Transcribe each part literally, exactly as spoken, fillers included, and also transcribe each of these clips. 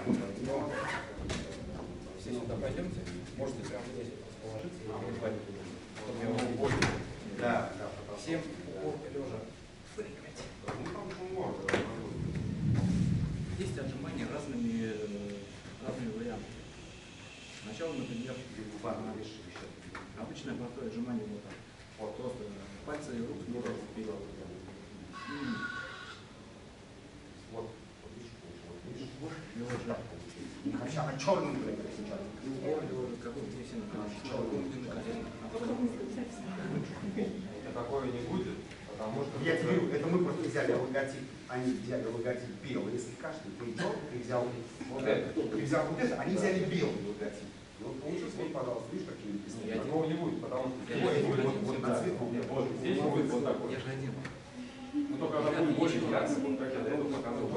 Все сюда пойдемте. Можете прямо здесь положиться и позвонить, чтобы я вас уволил. Да, да. Всем упор лежа. Есть отжимания разными, разными вариантами. Сначала, например, обычное простое отжимание вот так. Вот просто пальцы и рук можно вперед. Вот. Хотя на черном брейке сейчас. Это такое не будет, потому что... Я тебе говорю, это мы просто взяли логотип, они взяли логотип белый. Если каждый придет, ты взял вот это, ты взял вот это, они взяли белый логотип. Вот получилось, вот, пожалуйста, видишь, какие написаны? Такого не будет, потому что здесь будет вот на цвет. Вот здесь будет вот такой. Я же один. Ну только она будет больше яркая, вот как я до этого показывал.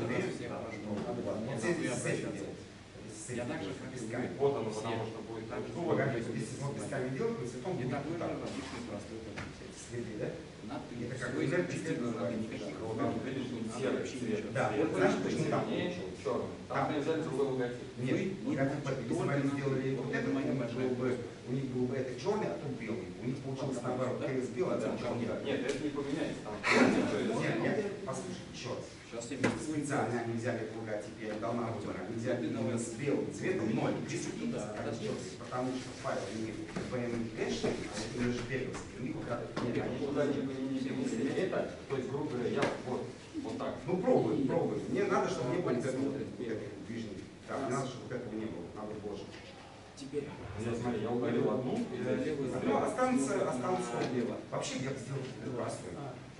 Я так же, как и вы. Вот оно, потому что будет так. Ну, погоди, если вот песками делать, то цветом Не будет такой же так. обычный простой Следы, да? надпись. Это как Свой бы действительно надо никаких. Видишь, серый цвет. Да, вот знаешь, почему там? Черный. Там они взяли другой логотип. Нет, логотип, если бы они сделали вот это, у них был бы, у них был бы это черный, а тут белый. У них получилось наоборот, крыс белый, а там черный. Нет, это не поменяется. Там Нет, нет, послушай, еще раз. Сейчас я вместе Специально они взяли логотип, я им дал на выбор, они взяли именно с белым цветом, но не присоединились, как черный, потому что файл у них би эм кэш, а это уже перевский, у них вот так. Нет, они туда не поместили это, то есть, грубо говоря, я вот, вот так. Ну пробуй, пробуй. Мне надо, чтобы не было вот этого движения. Так, надо, чтобы вот этого не было, надо больше. Теперь. Я смотри, я удалил одну, и левую. Ну, останется, останется дело. Вообще я бы сделал простой.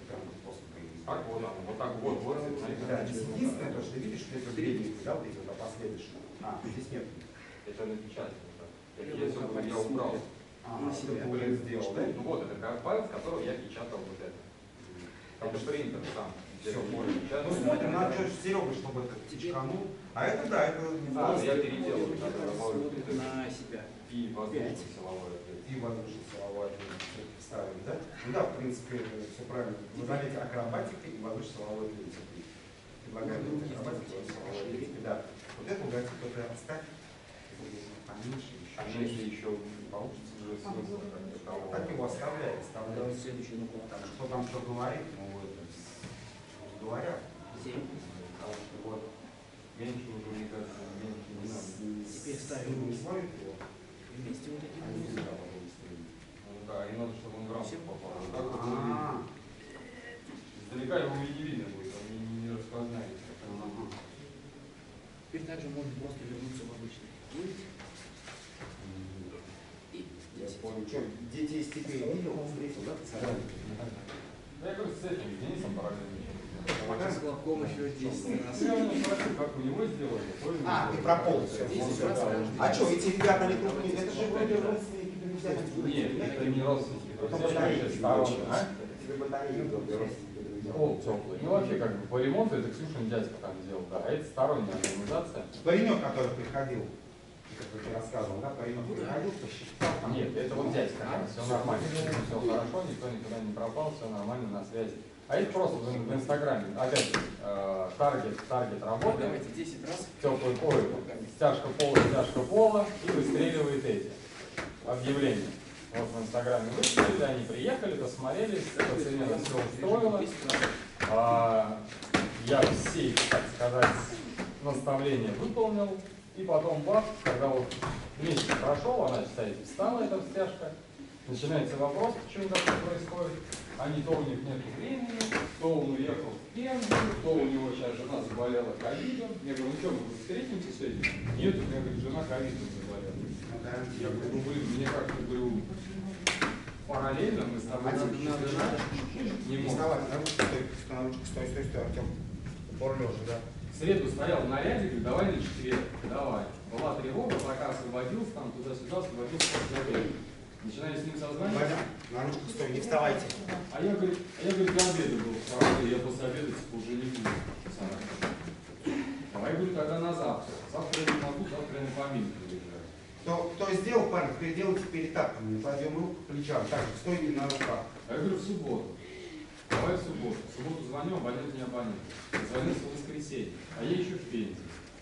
Так вот, вот так вот, вот. Да, единственное, то, что ты видишь, что это передний, да, вот эти вот последующие. А, здесь нет. Это напечатано. Это я все я убрал. А, я уже сделал, да? Ну вот, это файл, с которого я печатал вот это. Это принтер сам. Все, можно. Ну смотрим, надо Серега, чтобы это чеканул. А это да, это не А, я переделал. На себя. И воздушно силовое. И воздушно силовое ставим, да? Ну да, в принципе, все правильно. Вы заметите, акробатика и воздушно силовое принцип. Предлагаем акробатику и силовое принцип. Да. Вот это логотип, это оставь. Поменьше еще. А если еще получится же смысл того. Так его оставляй, оставляй. Следующий наклон. Что там что говорит, ну это говорят. Семь. Потому что вот Меньше уже, мне кажется, меньше не надо. Теперь ставим не смотрит его. вместе вот эти Они вот. сюда потом стоит. Ну да, и надо, чтобы он грамм попал. Так вот А, издалека его не видно будет, он не, не распознает. Теперь также можно просто вернуться в обычный. Видите? И я понял. Что, дети из теперь видел? Встретил, да, пацаны? Да я говорю, с этим, с Денисом параллельно. пока с Главком еще десять раз. Я у него спросил, как у него сделали. А, ты про пол все. А что, эти ребята, они тут, это же вроде родственники, друзья. Нет, это не родственники. Это друзья, батареи, это сторонние. а? Тебе батареи родственники. Пол теплый. Ну вообще как бы по ремонту это Ксюшин дядька там делал, да. А это сторонняя организация. Паренек, который приходил, как ты рассказывал, да, паренек приходил, посчитал. Нет, это вот дядька, все нормально, все хорошо, никто никуда не пропал, все нормально, на связи. А это просто в, в Инстаграме, опять же, э, таргет, таргет работает, Давайте десять раз. теплый ой, стяжка пола, стяжка пола, и выстреливает эти объявления. Вот в Инстаграме выстрелили, они приехали, досмотрелись, по цене на все устроило. А, я все, так сказать, наставления выполнил, и потом бах, когда вот месяц прошел, она, считаете, встала эта стяжка, начинается вопрос, почему такое происходит. Они то у них нет времени, то он уехал в Пензу, то у него сейчас жена заболела ковидом. Я говорю, ну что, мы встретимся с этим? Нет, у меня, говорит, жена ковидом заболела. Я говорю, ну блин, мне как-то, говорю, параллельно мы с тобой надо, надо, надо. не Не можем. вставай, на ручку, стой, на ручку, стой, стой, стой, Артем. Упор лежа, да. В среду стоял в наряде, говорю, давай на четверг, давай. Была тревога, пока освободился, там туда-сюда, освободился после обеда. Начинаю с ним созваниваться. На ручку стой, не вставайте. А я, говорю, а я, говорю, до обеда был в работе, я после обеда типа уже не буду. Давай, говорю, тогда на завтра. Завтра я не могу, завтра я на поминку приезжаю. Кто, кто сделал, парень, переделайте перетапками, кладем руку к плечам. Так же, стой на руках. Я говорю, в субботу. Давай в субботу. В субботу звоню, абонент не абонент. Звонился в воскресенье, а я еще в Пензе.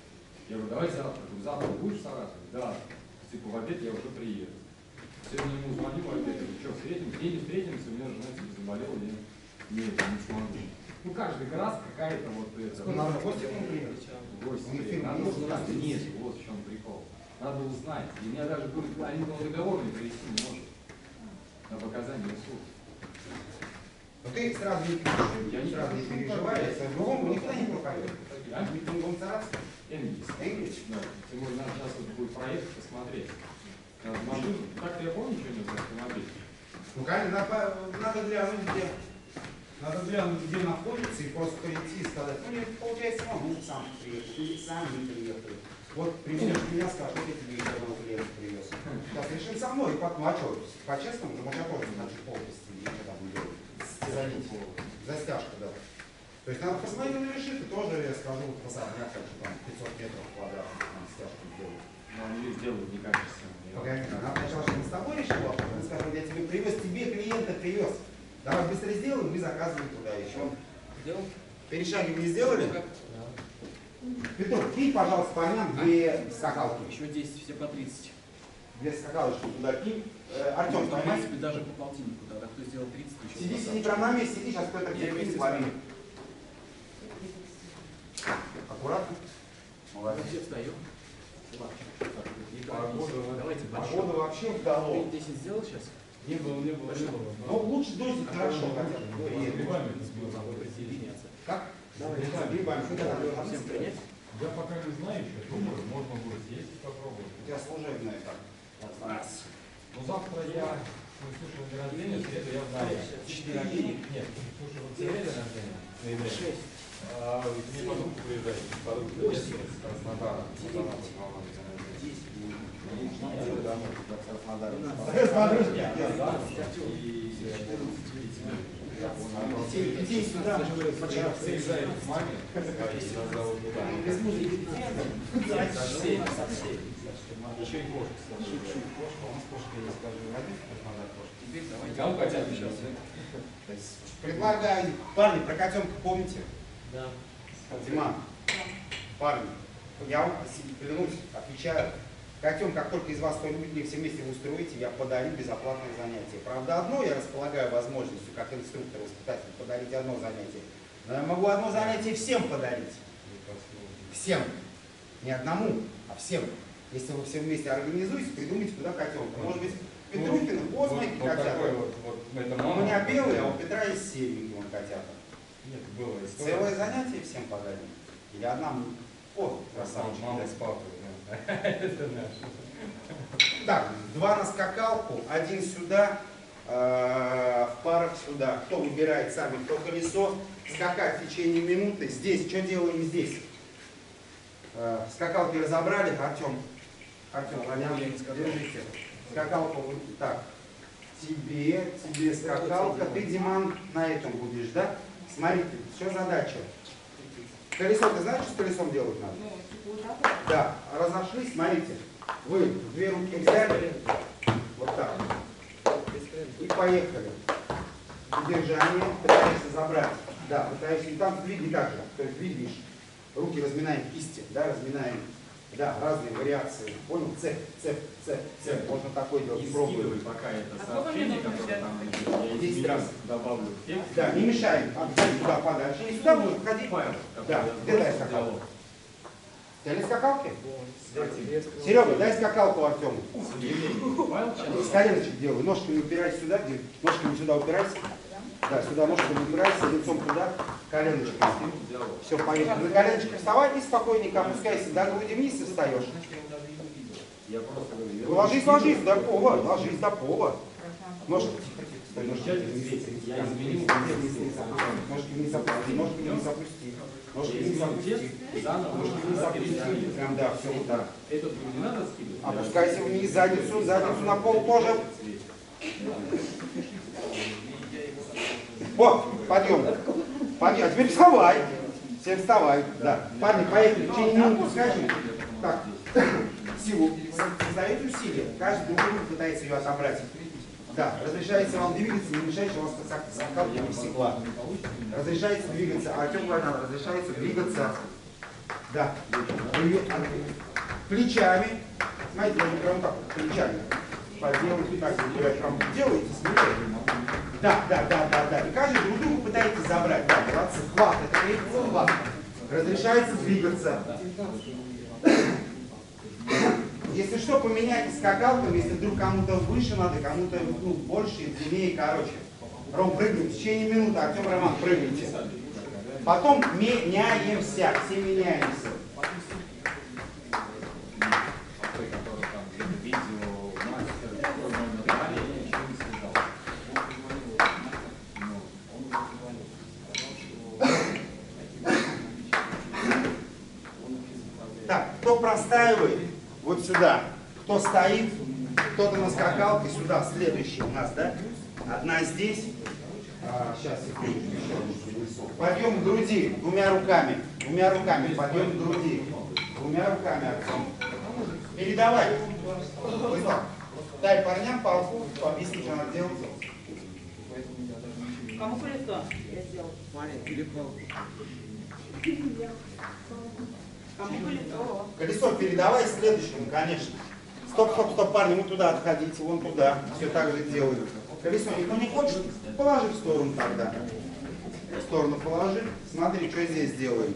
Я говорю, давай завтра. Говорю, завтра будешь в Саратове? Да. Типа в обед я уже приеду. Сегодня ему звоню в обед, говорю, что, встретимся? Не, не встретимся, у меня жена типа заболела, я не, не смогу. Ну каждый раз какая-то вот это. Надо в гости к нему приехать. В гости приехать. Надо узнать. Нет, вот в чем прикол. Надо узнать. И меня даже будет один договор не привести не может. На показания суд. Но ты сразу не переживай, Я не сразу не переживай, если в другом никуда не пропадет. А? Митингом царства. Энгельс. Энгельс? Да. Тем более, надо сейчас вот будет проект посмотреть. Надо машину. Так-то я помню что-нибудь за автомобиль. Ну, конечно, надо, надо глянуть, где. Надо глянуть, где находится, и просто прийти и сказать, ну, нет, получается, он ну, сам приехал, или сам не приехал. Вот примеришь меня, скажешь, вот я тебе еще одного клиента привез. Сейчас решим со мной, и потом, а что, по-честному, потому что я тоже, значит, полностью ничего там не делаю. Стязанить. Застяжка, да. То есть надо посмотреть, он решит, и тоже, я скажу, вот посадняк, как там, пятьсот метров квадратных, там, стяжку сделают. Но они сделают некачественно. Погоди, надо сначала, чтобы с тобой решил вопрос, он скажет, я тебе привез, тебе клиента привез. Давай быстро сделаем, мы заказываем туда еще. Сделал? Перешаги не сделали? Петр, кинь, пожалуйста, по ним две скакалки. Еще десять, все по тридцать. Две скакалочки туда кинь. Э, Артем, Ну, в поймай. принципе, даже по полтиннику, да, кто сделал тридцать, то еще Сиди, двадцать. сиди прямо на месте, сиди, сейчас Петр Я тебе вместе кинет, с лови. вами. Аккуратно. Молодец. Все встаем. Погода, Давайте большой. Погода вообще вдало. Ты десять сделал сейчас? Не было, не было, не было. Ну, лучше дозить хорошо хотя бы. С грибами это было. Как? Давай, С грибами. Что там? всем принять? Я пока не знаю еще, думаю, можно будет съездить попробовать. У тебя служебное так. Раз. Но завтра я ну, слушаю день рождения, в среду я в Нарье. Четыре. Нет, слушай, вот тебе день рождения? В ноябре. Шесть. А, мне подруга приезжает, подруга детства с Краснодара. Еду домой, туда в Краснодар. Детей сюда, мы вчера Приезжает к маме, нас зовут туда. Еще и кошка, кстати. Кошка, у нас кошка есть, скажи, родит Краснодар кошка. Теперь давайте. Кому хотят сейчас? Предлагаю, парни, про котенка помните? Да. Дима, парни, я вам клянусь, отвечаю. Котенка, как только из вас кто-нибудь не все вместе вы устроите, я подарю безоплатное занятие. Правда, одно я располагаю возможностью, как инструктор, воспитатель, подарить одно занятие. Но я могу одно занятие всем подарить. Всем. Не одному, а всем. Если вы все вместе организуете, придумайте туда котенка. Может быть, Петрухина, вот мои котята. Вот, вот, это У меня белые, а у Петра есть серенькие вон котята. Нет, было история. Целое занятие всем подарим. Или одна. О, красавчик. Мама с папой. да. Это наш. Так, два на скакалку, один сюда, э, в парах сюда. Кто выбирает сами, кто колесо. Скакать в течение минуты. Здесь, что делаем здесь? Э, скакалки разобрали, Артем. Артем, Ваня, держите. Скакалку вот так. Тебе, тебе скакалка. Ты, Диман, на этом будешь, да? Смотрите, что задача? Колесо, ты знаешь, что с колесом делать надо? Да, разошлись, смотрите. Вы две руки взяли, вот так, и поехали. Удержание, пытаешься забрать. Да, пытаешься, и там двигай так же, то есть двигаешь. Руки разминаем, кисти, да, разминаем. Да, разные вариации. Понял? Цеп, цеп, цеп, цеп. Можно такой делать. И Пробуй. скидывай пока это сообщение, которое там я Десять из раз. добавлю в текст. Да, не мешаем. Отходи туда подальше. И сюда можно ходить. Файл, Да, который где дай я скакалку? сделал. Взяли скакалки? Серега, дай скакалку Артему. Файл, С коленочек делай. Ножками упирайся сюда, где? Ножками сюда упирайся. Да, сюда ножками упирайся, лицом туда, коленочками. Все, поехали. На коленочках вставай и спокойненько опускайся до груди вниз и встаешь. Я просто говорю, я Ложись, ложись до пола, ложись до пола. Ножки, тихо, тихо, стой, ножки вниз. Я изменил. Ножки вниз опусти, ножки вниз опусти. Ножки вниз опусти. Заново. Ножки вниз опусти. Прям, да, все вот так. Этот не надо скидывать? Опускайся вниз, задницу, задницу на пол тоже. Вот, подъем. Подъем. А теперь вставай. Всем вставай. Да. Парни, поехали. В течение минуты скажем. Так. Силу. Создаете усилия. Каждый другой пытается ее отобрать. Да. Разрешается вам двигаться, не мешайте, у вас скакалка не всегда. Разрешается двигаться. Артем Войнал, разрешается двигаться. Да. Плечами. Смотрите, я не прям так, плечами. Поделайте так, прям делаете, смелее. Да, да, да, да, да. И каждый друг другу пытаетесь забрать. Да, молодцы. Хват, это не хват. Разрешается двигаться. Если что, поменяйте скакалками, если вдруг кому-то выше надо, кому-то ну, больше, длиннее, короче. Ром, прыгайте. В течение минуты, Артем, Роман, прыгайте. Потом меняемся, все меняемся. Так, кто простаивает, вот сюда. Кто стоит, кто-то на скакалке, сюда, следующий у нас, да? Одна здесь. А, сейчас, секунду. Подъем груди двумя руками. Двумя руками. Подъем груди. Двумя руками, Артем. Передавай. Выстав. Дай парням палку, объясни, что надо делать. Кому колесо? Я сделал. Кому колесо? Колесо передавай следующему, конечно. Стоп, стоп, стоп, парни, вы туда отходите, вон туда. Все так же делают. Колесо никто не хочет, положи в сторону тогда. В сторону положи. Смотри, что здесь делаем.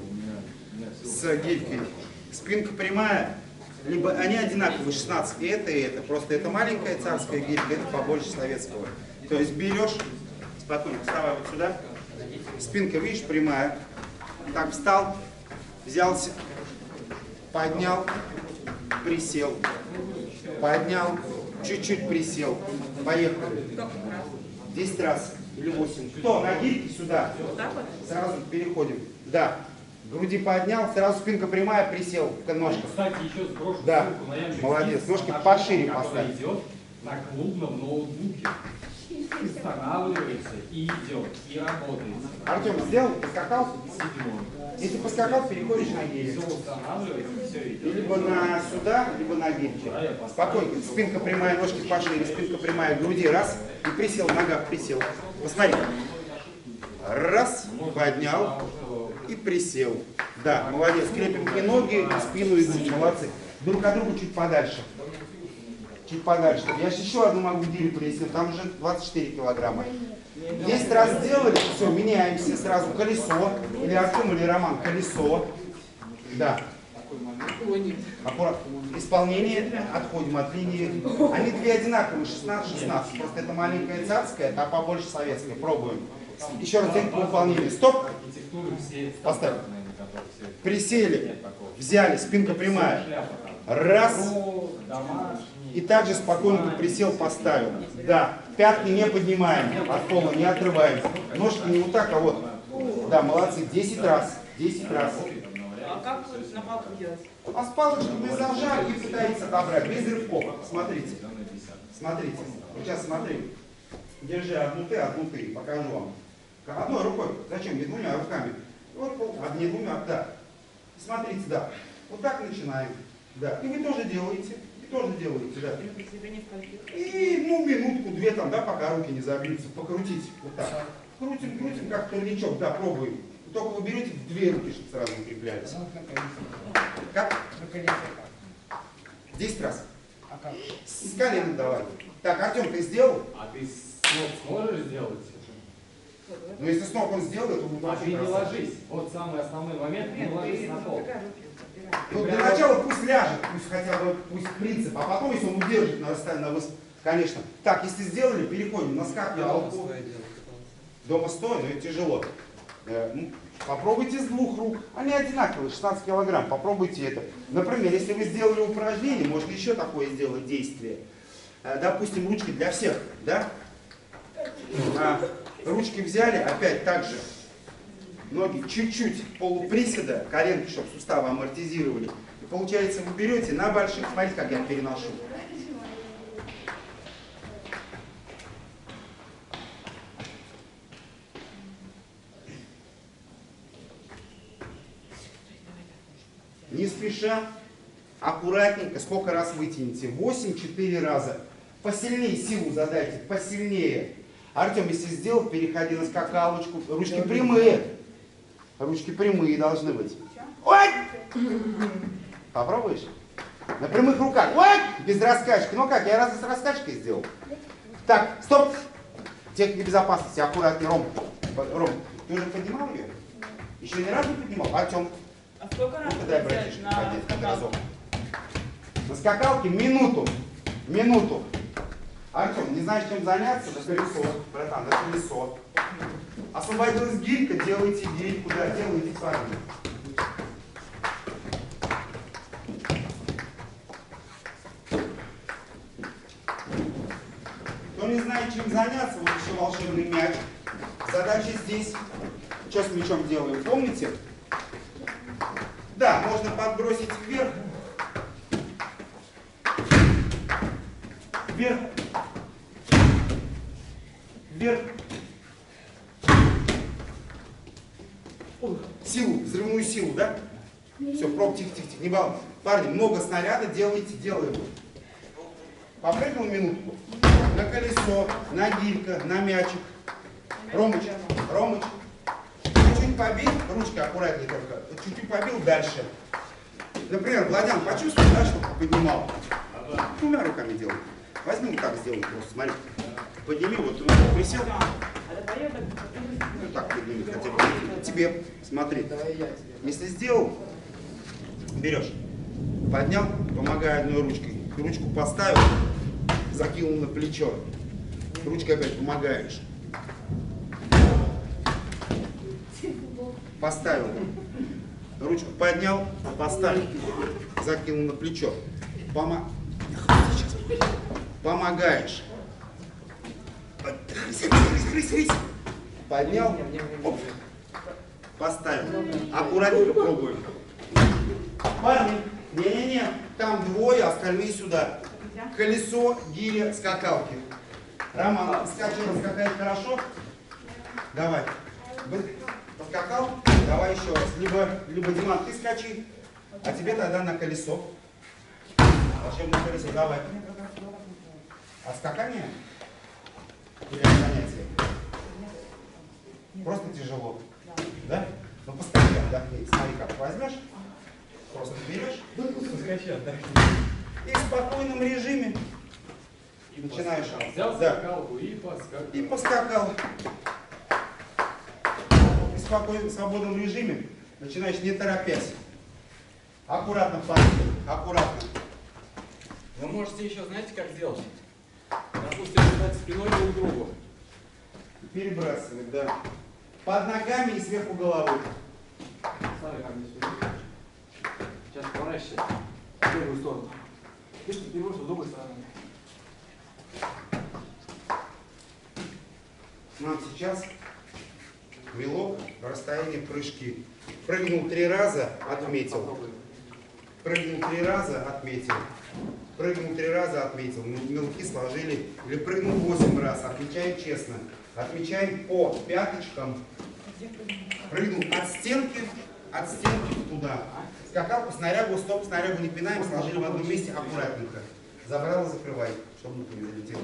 С гирькой. Спинка прямая. Либо они одинаковые, шестнадцать, и это, и это. Просто это маленькая царская гирька, это побольше советского. То есть берешь, спокойно, вставай вот сюда. Спинка, видишь, прямая. Так, встал, взялся, поднял, присел. Поднял, чуть-чуть присел. Поехали. десять раз или восемь. Кто? На гирьке сюда. Сразу переходим. Да. Груди поднял, сразу спинка прямая, присел. Ножка. Кстати, еще сброшу да. ссылку на Яндекс. Молодец. Ножки пошире поставь. Идет на клубном ноутбуке. Устанавливается и идет, и работает. Артем, сделал? Поскакал? Седьмой. Если поскакал, переходишь на гирьку. Все устанавливается, все идет. Либо на сюда, либо на гирьке. Спокойно. Спинка прямая, ножки пошире, спинка прямая, груди. Раз. И присел, нога присел. Посмотри. Раз. Поднял. И присел. Да, молодец. Крепим и ноги, и спину, и грудь. Молодцы. Друг от друга чуть подальше. Чуть подальше. Я же еще одну могу гирю принести, там уже двадцать четыре килограмма. десять раз сделали, все, меняемся сразу. Колесо. Или Артем, или Роман. Колесо. Да. Аккуратно. Исполнение. Отходим от линии. Они две одинаковые, шестнадцать шестнадцать. Просто это маленькая царская, а побольше советская. Пробуем. Еще раз по выполнению. Стоп. Поставь. Присели. Взяли. Спинка прямая. Раз. И также спокойно присел, поставил. Да. Пятки не поднимаем. От пола не отрываем. Ножки не вот так, а вот. Да, молодцы. десять раз. десять раз. А как на палку делать? А с палочки без зажали и пытаетесь отобрать. Без рывков. Смотрите. Смотрите. Вот сейчас смотри. Держи одну ты, одну ты. Покажу вам. Одной рукой. Зачем? Не двумя руками. Вот, одни двумя. Да. Смотрите, да. Вот так начинаем. Да. И вы тоже делаете. И тоже делаете, да. И, ну, минутку-две там, да, пока руки не забьются. Покрутить. Вот так. Крутим, крутим, как турничок. Да, пробуем. Только вы берете в две руки, чтобы сразу укреплялись. Как? Десять раз. С колена давай. Так, Артем, ты сделал? А ты с ног сможешь сделать? Ну, если с ног он сделает, то будет А вообще ты не красавчик. ложись. Вот самый основной момент, не ложись на пол. Ну, для начала пусть ляжет, пусть хотя бы, пусть принцип, а потом, если он удержит на расстоянии, на выс... конечно. Так, если сделали, переходим на скак на волку. Дома стоя, но это тяжело. Э, ну, попробуйте с двух рук. Они одинаковые, шестнадцать килограмм. Попробуйте это. Например, если вы сделали упражнение, можно еще такое сделать действие. Э, допустим, ручки для всех, да? А, ручки взяли, опять так же. Ноги чуть-чуть полуприседа, коленки, чтобы суставы амортизировали. И получается, вы берете на больших, смотрите, как я переношу. Не спеша, аккуратненько, сколько раз вытяните? восемь, четыре раза. Посильнее силу задайте, посильнее. Артем, если сделал, переходи на скакалочку. Ручки прямые. Ручки прямые должны быть. Ой! Попробуешь? На прямых руках. Вот! Без раскачки. Ну как, я раз с раскачкой сделал. Так, стоп! Техника безопасности. Аккуратнее, Ром. Ром, ты уже поднимал ее? Еще ни разу не поднимал? Артем. А сколько раз Ну-ка дай, взять братишка, на поднять хоть разок. скакалку? На скакалке минуту. Минуту. Артем, не знаешь, чем заняться? На колесо. Братан, на колесо. Освободилась гирька, делайте гирьку, да, делайте сами. Кто не знает, чем заняться, вот еще волшебный мяч. Задача здесь. Что с мячом делаем, помните? Да, можно подбросить вверх. Вверх. Вверх. Силу, взрывную силу, да? Все, проб, тихо, тихо, тихо. Не балуйся. Парни, много снаряда делайте, делаем. Попрыгнул минутку. На колесо, на гирька, на мячик. Ромыч, Ромыч. Чуть-чуть побил, ручка аккуратнее только. Чуть-чуть побил дальше. Например, Владян, почувствуй, да, чтобы поднимал. Двумя руками делай. Возьми вот так, сделай просто, смотри. Подними, вот он присел. Ну так подними хотя бы. Тебе, смотри. Если сделал, берешь. Поднял, помогай одной ручкой. Ручку поставил, закинул на плечо. Ручкой опять помогаешь. Поставил. Ручку поднял, поставил. Закинул на плечо. Пома... Помогаешь. Поднял. Оп. Поставил. Аккуратненько пробуем. Парни, не-не-не, там двое, остальные сюда. Колесо, гиря, скакалки. Роман, скачал, скакает хорошо? Давай. Поскакал? Давай еще раз. Либо, либо Диман, ты скачи, а тебе тогда на колесо. Зачем на колесо? Давай. А скакание? Или занятие? Просто тяжело. Да? Ну поскакай, отдохни. Смотри, как возьмешь. Просто берешь. И в спокойном режиме и начинаешь. Взял Да. скакалку и поскакал. И поскакал. И в спокойном, свободном режиме начинаешь, не торопясь. Аккуратно, парень. Аккуратно. Вы можете еще, знаете, как сделать? Допустим, лежать спиной друг к другу. Перебрасывать, да. Под ногами и сверху головой. Смотри, как здесь выглядит. Сейчас поворачивайся в первую сторону. И что, переводишь с другой стороны. Нам сейчас вилок, расстояние прыжки. Прыгнул три раза, отметил. Прыгнул три раза, отметил. Прыгнул три раза, отметил. Мелки сложили. Или прыгнул восемь раз. Отмечаем честно. Отмечаем по пяточкам. Прыгнул от стенки, от стенки туда. Скакал по снарягу, стоп, снарягу не пинаем, сложили в одном месте аккуратненько. Забрал и закрывай, чтобы муха не залетела.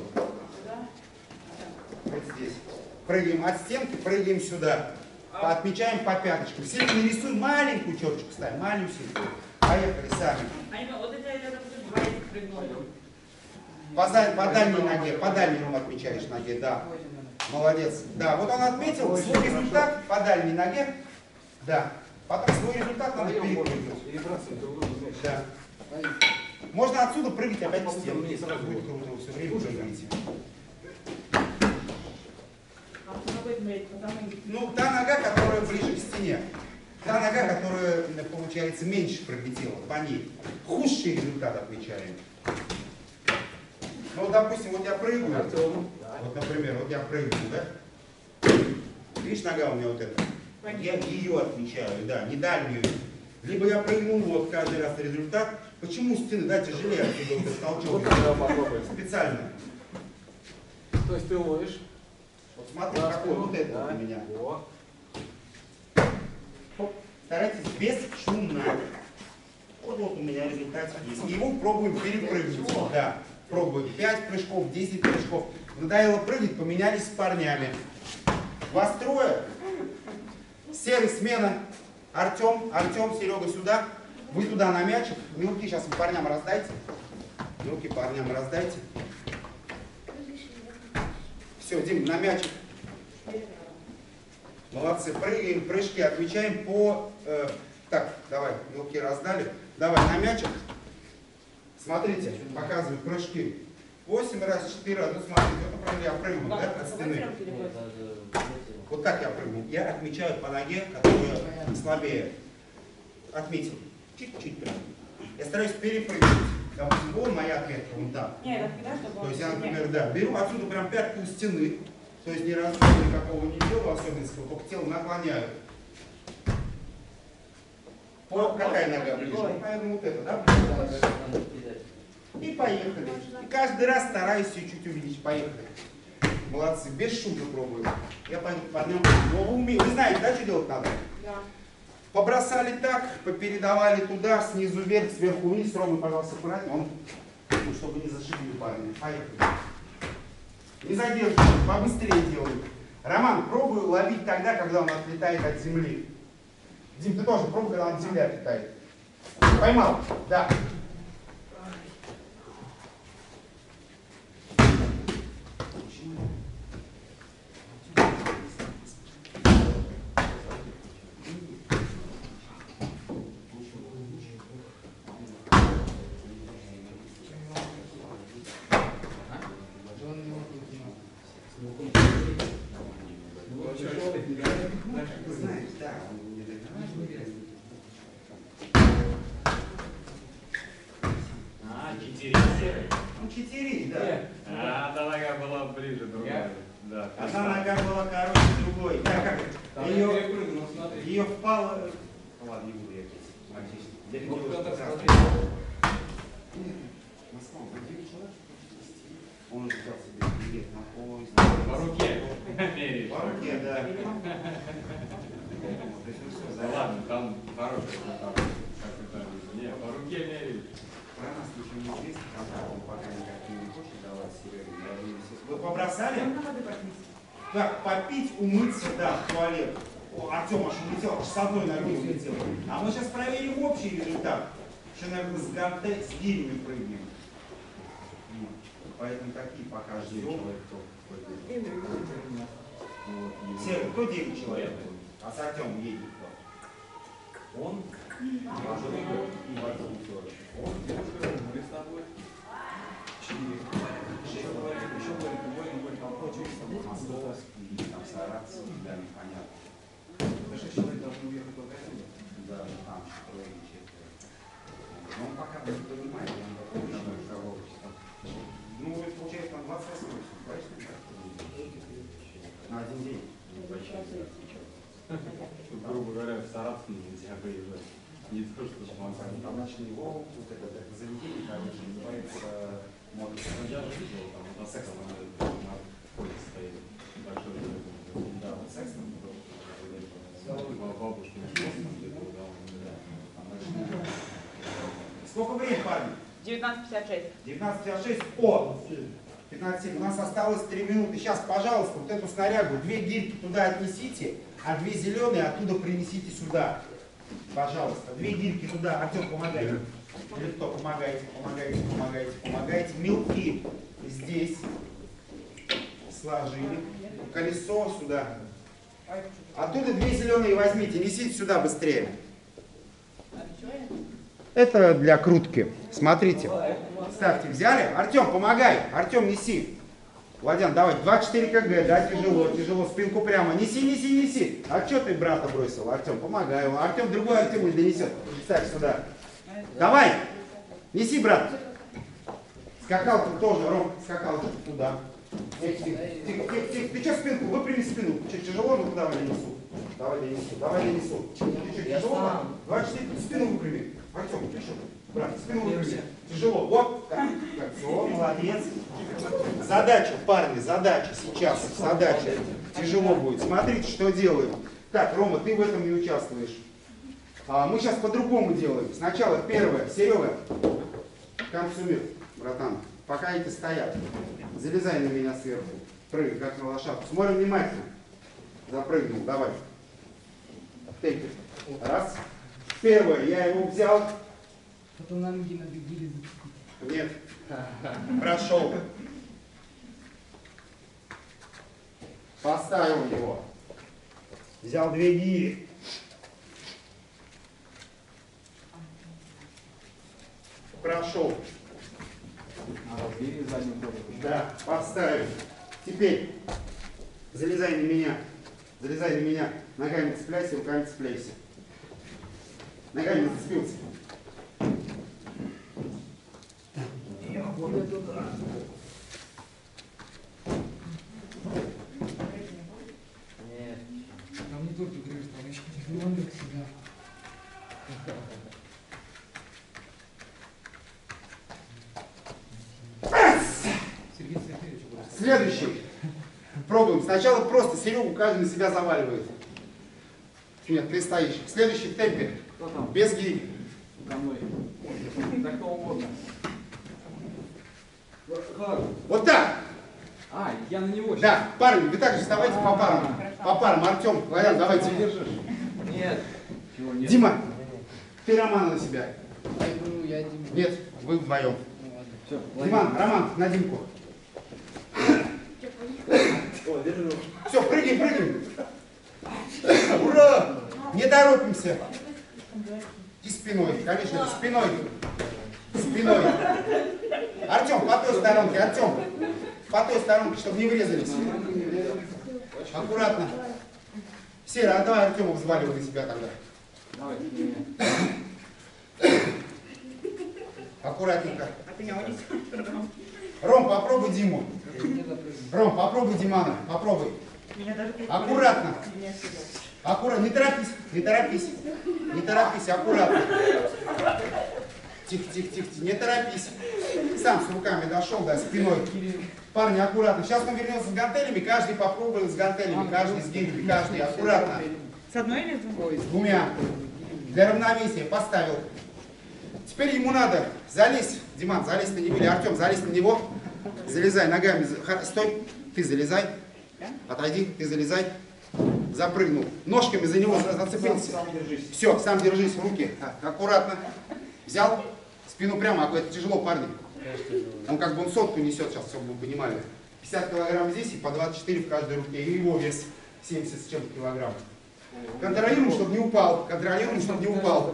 Вот здесь. Прыгаем от стенки, прыгаем сюда. Отмечаем по пяточкам. Сильно не рисуй, маленькую черточку ставим, маленькую. Поехали сами. Вот это я допустим, прыгнули. По, по дальней ноге, по дальней отмечаешь ноге, да. Молодец. Да, вот он отметил свой результат по дальней ноге. Да. Потом свой результат надо перепрыгнуть. Да. Можно отсюда прыгать опять к стенке. Будет круто, все время прыгаете. Ну, та нога, которая ближе к стене. Та нога, которая, получается, меньше пролетела, по ней. Худший результат отмечаем. Ну, допустим, вот я прыгаю. Вот, например, вот я прыгаю, да? Видишь, нога у меня вот эта. Я ее отмечаю, да, не дальнюю. Либо я прыгнул, вот каждый раз результат. Почему стены, да, тяжелее отсюда вот этот толчок? Специально. То есть ты ловишь. Вот смотри, какой вот это вот у меня. Старайтесь бесшумно. Вот, вот у меня результат есть. И его пробуем перепрыгнуть. Да, пробуем. пять прыжков, десять прыжков. Надоело прыгать, поменялись с парнями. Вас трое. Серый, смена. Артем, Артем, Серега сюда. Вы туда на мячик. Мелки сейчас вы парням раздайте. Мелки парням раздайте. Все, Дим, на мячик. Молодцы. Прыгаем, прыжки отмечаем по... Э, так, давай, мелки раздали. Давай на мячик. Смотрите, показывают прыжки. восемь раз, четыре раза. Ну, смотрите, вот, например, я прыгну, да, от стены. Вот так я прыгну. Я отмечаю по ноге, которая слабее. Отметил. Чуть-чуть прям. Я стараюсь перепрыгнуть. Допустим, вон моя отметка, вон там. Нет, да, чтобы То есть я, например, да, беру отсюда прям пятку у стены. То есть ни разу никакого не делаю особенностного, только тело наклоняю. По, какая нога ближе? Ну, наверное, вот эта, да? И поехали. И каждый раз стараюсь чуть-чуть увеличить. Поехали. Молодцы. Без шута пробую. Я пойду поднем. Но вы, уме... вы знаете, да, что делать надо? Да. Побросали так, попередавали туда, снизу вверх, сверху вниз. Ромы, пожалуйста, аккуратнее. Он, ну, чтобы не зашибили парня. Поехали. Не задерживаем, побыстрее делаем. Роман, пробую ловить тогда, когда он отлетает от земли. Дим, ты тоже пробуй, когда он от земли отлетает. Поймал? Да. А, четыре. Ну, четыре, да. А, одна нога была ближе другая. Да. Одна нога была короче другой. Да, как ее, ее впало. Ладно, не буду я здесь. Я не делаю, что Москва, он уже взял себе билет на поезд. По руке меряешь. По руке, да. Да ладно, там хороший там. Не, по руке меряешь. Про нас ничего не известно, он пока никак не хочет давать себе. Вы побросали? Так, попить, умыться, да, в туалет. О, Артем аж улетел, аж с одной ноги улетел. А мы сейчас проверим общий результат. Еще, наверное, с ганте, с гирями прыгнем. Поэтому такие пока ждем. Все, кто девять человек? А с Артемом едет кто? Он? Он мы с тобой. Четыре. Шесть человек. Еще говорит, любой, любой толпой, московский, там, Саратов, да, непонятно. Да шесть человек должны уехать только отсюда. Да, там, четыре, четыре. Но он пока не понимает, он такой кого ну, это получается на двадцать восемь, правильно? На один день. Грубо говоря, в Саратов нельзя выезжать. Не то, что там ночные волны, вот это, это заведение, короче, называется мод. Я же видел, там на сексом на поле стоит. Большой. Да, вот сексом был. Бабушки Сколько времени, парни? девятнадцать пятьдесят шесть. девятнадцать пятьдесят шесть. О! пятнадцать семь. У нас осталось три минуты. Сейчас, пожалуйста, вот эту снарягу, две гирьки туда отнесите, а две зеленые оттуда принесите сюда. Пожалуйста, две гирьки туда. Артем, помогайте. Или кто? Помогайте, помогайте, помогайте, помогайте. Мелки здесь сложили. Колесо сюда. Оттуда две зеленые возьмите, несите сюда быстрее. Это для крутки. Смотрите. Ставьте, взяли? Артем, помогай. Артем, неси. Владян, давай. двадцать четыре килограмма, да, тяжело, тяжело. Спинку прямо. Неси, неси, неси. А что ты брата бросил? Артем, помогай. Артем, другой Артем не донесет. Ставь сюда. Давай. Неси, брат. Скакалку тоже, Ром, скакалку туда. Тихо, тихо, тихо, тихо. Ты что спинку? Выпрями спину. Что, тяжело? Ну, давай донесу. Давай донесу, давай донесу. Ты что, тяжело? двадцать четыре, спину выпрями. Артем, ты что? Брат, спину выпрями. Тяжело. Вот. Так, так, все, молодец. Задача, парни, задача сейчас. Задача. Тяжело будет. Смотрите, что делаем. Так, Рома, ты в этом не участвуешь. А, мы сейчас по-другому делаем. Сначала первое. Серега, комсумир, братан. Пока эти стоят. Залезай на меня сверху. Прыгай, как на лошадку. Смотрим внимательно. Запрыгнул. Давай. Тейки. Раз. Первое. Я его взял. Потом на ноги надо гири зацепить. Нет. Прошел. Поставил его. Взял две гири. Прошел. Да, поставил. Теперь залезай на меня. Залезай на меня. Ногами цепляйся, руками цепляйся. Ногами зацепился. Нет. Там не только грыж, там еще индекс, да. Следующий. Пробуем. Сначала просто Серегу каждый на себя заваливает. Нет, ты стоишь. Следующий в темпе. Без гири. Да кто угодно. Вот так. А, я на него сейчас. Да, парни, вы также вставайте по парам. По парам. Артем, Валерий, давайте. Держишь. Нет. Чего нет? Дима, ты Романа на себя. Ну, я Дима. Нет, вы вдвоем. Ну, ладно. Все, Диман, Роман, на Димку. Все, прыгай, прыгай. Ура! Не торопимся. И спиной, конечно, спиной. Спиной. Артем, по той сторонке, Артем. По той сторонке, чтобы не врезались. Аккуратно. Сера, а давай Артема взваливай на себя тогда. давай. Аккуратненько. А ты не унес? Ром, попробуй Диму. Ром, попробуй Димана. Попробуй. Меня даже... Аккуратно. Меня сюда. Аккуратно. Не торопись. Не торопись. Не торопись. Аккуратно. Тихо, тихо, тихо. Не торопись. Сам с руками дошел, да, спиной. Парни, аккуратно. Сейчас он вернется с гантелями. Каждый попробует с гантелями. Каждый с гирями. Каждый. Аккуратно. С одной или с двумя? С двумя. Для равновесия поставил. Теперь ему надо залезть. Диман, залезь на него. Или Артем, залезь на него. Залезай ногами. Стой. Ты залезай. Отойди. Ты залезай. Запрыгнул. Ножками за него зацепился. Сам держись. Все, сам держись. Руки. Аккуратно. Взял. Спину прямо. А это тяжело, парни. Он как бы он сотку несет сейчас, чтобы вы понимали. пятьдесят килограмм здесь и по двадцать четыре в каждой руке. И его вес семьдесят с чем-то килограмм. Контролируем, чтобы не упал. Контролируем, чтобы не упал.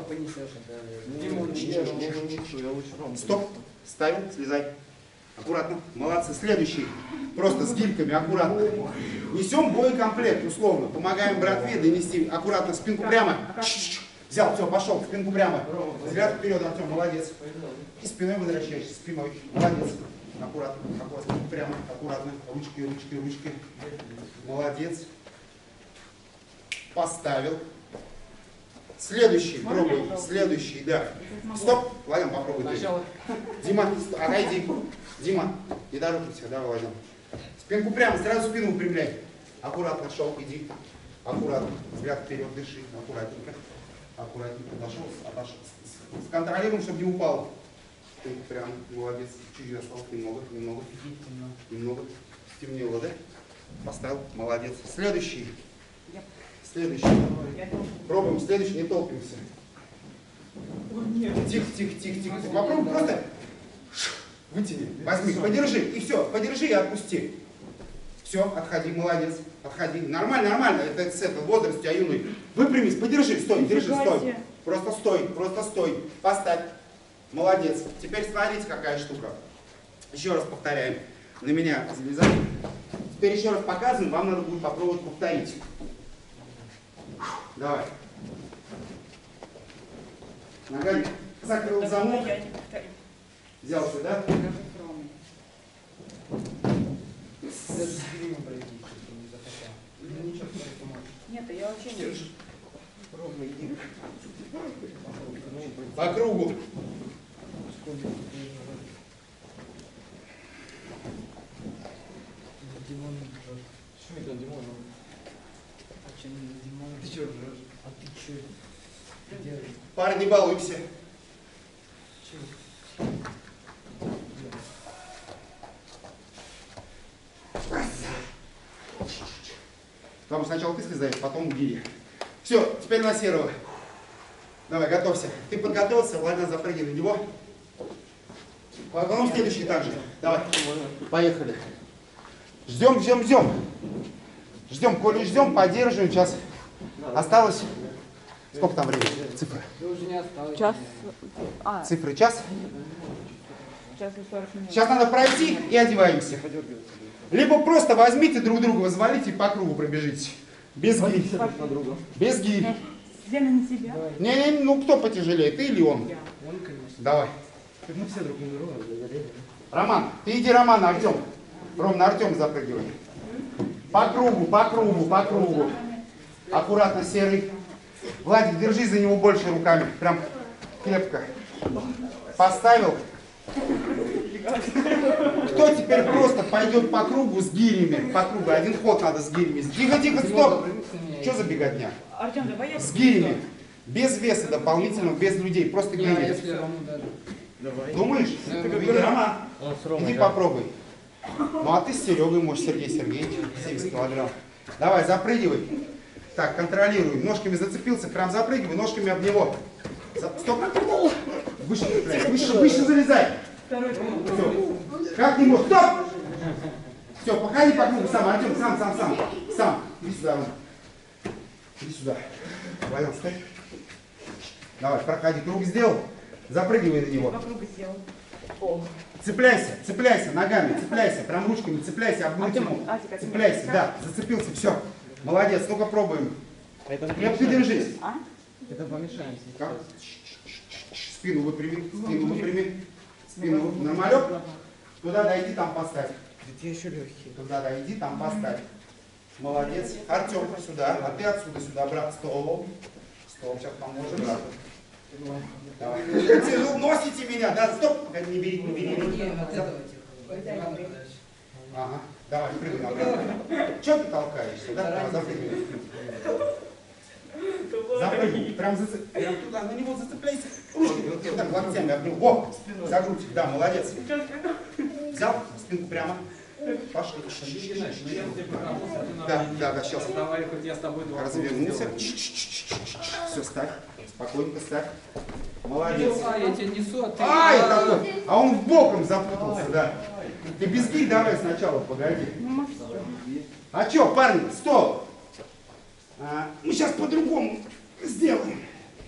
Стоп. Ставим, слезай. Аккуратно. Молодцы. Следующий. Просто с гирьками, аккуратно. Несем боекомплект, условно. Помогаем братве донести. Аккуратно, спинку прямо. Взял, все, пошел, спинку прямо. Взгляд вперед, Артем, молодец. И спиной возвращаешься, спиной. Молодец. Аккуратно, аккуратно, спинку прямо, аккуратно. Ручкой, ручкой, ручкой. Молодец. Поставил. Следующий, пробуй. Следующий, да. Стоп. Владимир, попробуй. Сначала. Дима, отойди. Дима, не торопимся, да, Владимир. Спинку прямо, сразу спину выпрямляй. Аккуратно шел, иди. Аккуратно. Взгляд вперед, дыши. Аккуратненько. Аккуратненько. Дошел, отошел. Сконтролируем, чтобы не упал. Спинку прямо. Молодец. Чуть-чуть осталось. Немного, немного. Немного. Стемнело, да? Поставил. Молодец. Следующий. Следующий. Пробуем. Следующий. Не толпимся. Тихо, тихо, тихо, тихо. Попробуй просто вытяни. Возьми, подержи. И все. Подержи и отпусти. Все, отходи, молодец. Отходи. Нормально, нормально. Это с этого возраста у тебя юный. Выпрямись, подержи. Стой, держи, стой. Просто стой, просто стой. Поставь. Молодец. Теперь смотрите, какая штука. Еще раз повторяем. На меня залезай. Теперь еще раз показываем. Вам надо будет попробовать повторить. Давай. Ногами закрыл замок. Я не повторю. Взял сюда. Нет, я вообще не... По кругу. Что это, Димон? А че не Димон? Ты че ржешь? А ты че делаешь? Парни, не балуйся. Потому что сначала ты слезаешь, потом гири. Все, теперь на серого. Давай, готовься. Ты подготовился, Владимир, запрыгни на него. Потом следующий также. Давай, поехали. Ждем, ждем, ждем. Ждем, коли ждем, поддерживаем. Сейчас осталось... Сколько там времени? Цифры. Час. А, Цифры час. час и сорок минут. Сейчас надо пройти и одеваемся. Либо просто возьмите друг друга, возвалите и по кругу пробежите. Без гирь. Без гирь. Лена, не себя. Не-не, ну кто потяжелее, ты или он? Я. Он, конечно. Давай. Мы все друг на друга благодарили. Роман, ты иди, Роман, на Артем. Ром, на Артем запрыгивай. По кругу, по кругу, по кругу. Аккуратно, серый. Владик, держи за него больше руками. Прям крепко. Поставил. Кто теперь просто пойдет по кругу с гирями? По кругу. Один ход надо с гирями. Тихо, тихо, стоп. Что за беготня? Артем, давай я. С гирями. Без веса дополнительного, без людей. Просто Не, а гири. если Рому даже? Думаешь? Иди, Роман. Иди попробуй. Ну а ты с Серегой можешь, Сергей Сергеевич, семьдесят килограмм. Давай, запрыгивай. Так, контролируй. Ножками зацепился, прям запрыгивай, ножками об него. За... Стоп. Выше, цепляй. выше, выше залезай. Второй. Все. Как не можешь? Стоп! Все, походи по кругу сам, Артем, сам, сам, сам. Сам. Иди сюда, Ром. Иди сюда. Вален, стой. Давай, проходи. Круг сделал. Запрыгивай на него. Два круга сделал. Цепляйся, цепляйся ногами, цепляйся, прям ручками цепляйся, обнуть ему. Цепляйся, да, зацепился, все. Молодец, ну-ка пробуем. Крепко держись. А? Это помешаем Как? сейчас. Спину выпрями, спину выпрями. Спину нормалек. Туда дойди, там поставь. Где еще легкие? Туда дойди, там поставь. Молодец. Артем, сюда, а ты отсюда сюда, брат. Стоп. Стоп, сейчас поможем, брат. Давай. Тяжело, носите меня, да? Стоп. Не бери, не бери. Не, вот этого типа. Ага. Давай, прыгай обратно. Чего ты толкаешься, да? Давай, запрыгивай. Запрыгивай. Прям, зацеп... Прям туда, на него зацепляйся. Ручками, вот так, локтями обнял. Во, за грудь. Да, молодец. Взял спинку прямо. Пошли. Да, да, да, сейчас. Давай, хоть я с тобой два. Развернулся. Все, ставь. Спокойненько ставь. Молодец. Я тебя несу, а ты... Ай, такой. А он боком запутался, да. Ты без гирь давай сначала, погоди. А что, парни, стоп. А, мы сейчас по-другому сделаем.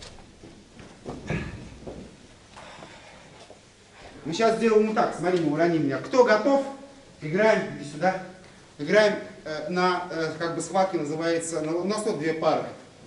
Мы сейчас сделаем вот так. Смотри, не урони меня. Кто готов? Играем, иди сюда. Играем э, на, э, как бы схватке называется, на, на сто две пары.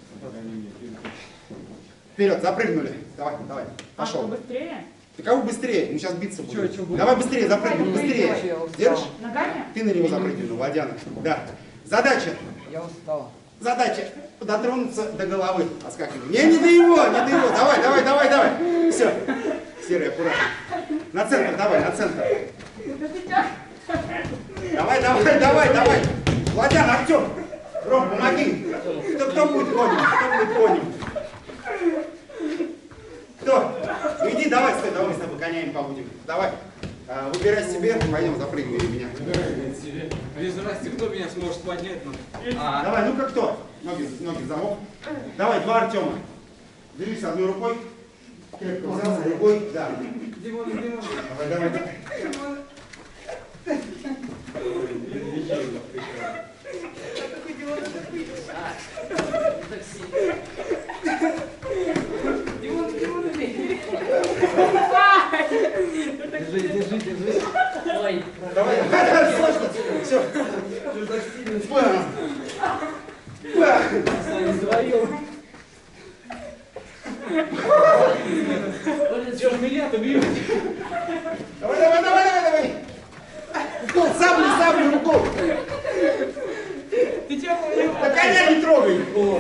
Вперед, запрыгнули. Давай, давай. Пошел. А, быстрее? Ты кого быстрее? Мы сейчас биться будем. Чё, чё будем? Давай быстрее, запрыгивай, быстрее. Держишь? Ногами? Ты на него запрыгни, ну, Владяна. Да. Задача. Я устал. Задача. Дотронуться до головы. Отскакивай. Не, не до его, не до его. Давай, давай, давай, давай. Все. Серый, аккуратно. На центр, давай, на центр. Давай, давай, давай, давай. Владян, Артем. Ром, помоги. Кто, кто будет конем? Кто будет конем? Кто? Ну иди, давай, стой, давай с тобой конями побудем. Давай. А, выбирай себе, пойдем, запрыгивай меня. Без разницы, кто меня сможет поднять? Ну? А, Давай, ну-ка кто? Ноги, ноги в замок. Давай, два Артема. Держись одной рукой. Крепко взял, другой, да. Димон, Димон. Давай, давай, давай. Держи, держи, держи. Ой. Давай, давай, сложно. Все. Вдвоем. Че ж меня-то бьют? Давай, давай, давай, давай, давай. Укол, саблю, саблю, укол. Ты чего? Да коня не трогай.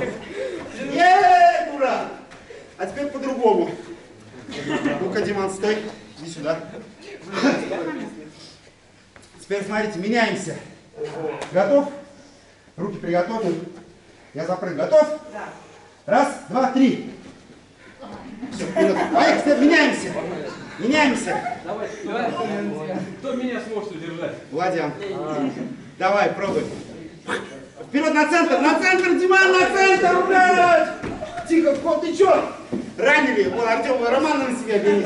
Еее, дурак. А теперь по-другому. Ну-ка, Диман, стой. Иди сюда. Теперь смотрите, меняемся. Готов? Руки приготовим. Я запрыгну. Готов? Да. Раз, два, три. Все, вперед. Давай, теперь меняемся. Меняемся. Давай, давай. Кто меня сможет удержать? Владян. Давай, пробуй. Вперед на центр, на центр, Диман, на центр, блядь! Тихо, вход, ты чё? Ранили. Вон, Артем, Роман на себя бери.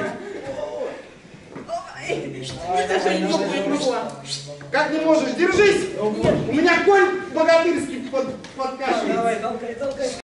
Это же не было. Как не можешь? Держись! У меня конь богатырский под, под кашей. Давай, толкай, толкай.